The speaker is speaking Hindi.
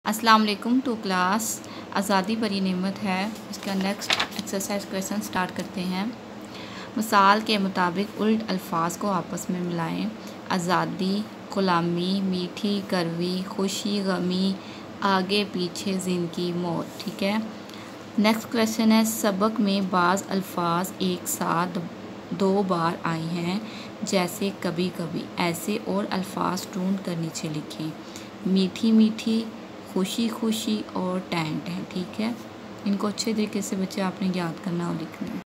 अस्सलाम वालेकुम टू क्लास। आज़ादी बड़ी नेमत है, इसका नेक्स्ट एक्सरसाइज क्वेश्चन स्टार्ट करते हैं। मिसाल के मुताबिक उल्ट अल्फाज को आपस में मिलाएं। आज़ादी, ग़ुलामी, मीठी कड़वी, खुशी गमी, आगे पीछे ज़िंदगी मौत। ठीक है। नेक्स्ट क्वेश्चन है, सबक में बाज़ अल्फाज एक साथ 2 बार आए हैं, जैसे कभी कभी। ऐसे और अल्फाज ढूंढ कर नीचे लिखें। मीठी मीठी, खुशी खुशी और टैन टैन। ठीक है। इनको अच्छे तरीके से बच्चे आपने याद करना और लिखना है।